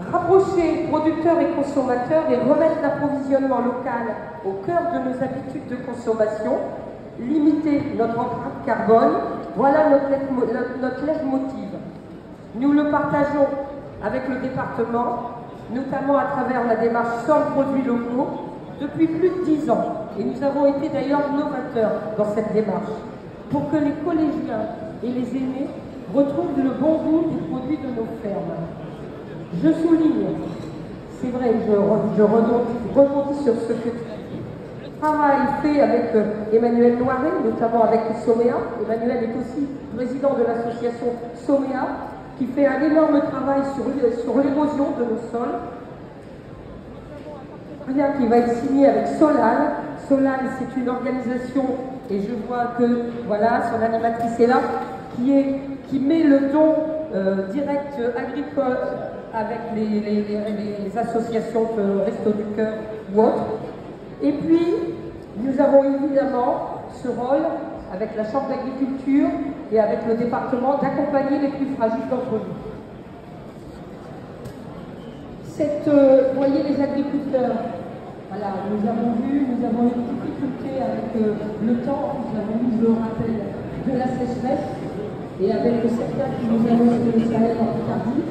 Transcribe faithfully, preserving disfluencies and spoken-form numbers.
rapprocher producteurs et consommateurs et remettre l'approvisionnement local au cœur de nos habitudes de consommation, limiter notre empreinte carbone, voilà notre leitmotiv. Nous le partageons avec le département, notamment à travers la démarche Sol Produits Locaux, depuis plus de dix ans. Et nous avons été d'ailleurs novateurs dans cette démarche, pour que les collégiens et les aînés retrouvent le bon goût des produits de nos fermes. Je souligne, c'est vrai, je, je rebondis sur ce que le travail fait avec Emmanuel Noiret, notamment avec Somea. Emmanuel est aussi président de l'association Somea, qui fait un énorme travail sur, sur l'érosion de nos sols. Rien qui va être signé avec Solal. Solal, c'est une organisation, et je vois que, voilà, son animatrice est là, qui, est, qui met le don euh, direct agricole avec les, les, les, les associations de Restos du Cœur ou autres. Et puis, nous avons évidemment ce rôle, avec la Chambre d'agriculture et avec le département, d'accompagner les plus fragiles d'entre nous. Cette, euh, voyez les agriculteurs, voilà, nous avons vu, nous avons eu une difficulté avec euh, le temps, nous avons eu le rappel de la sécheresse, et avec certains qui nous annoncent que ça allait en Picardie.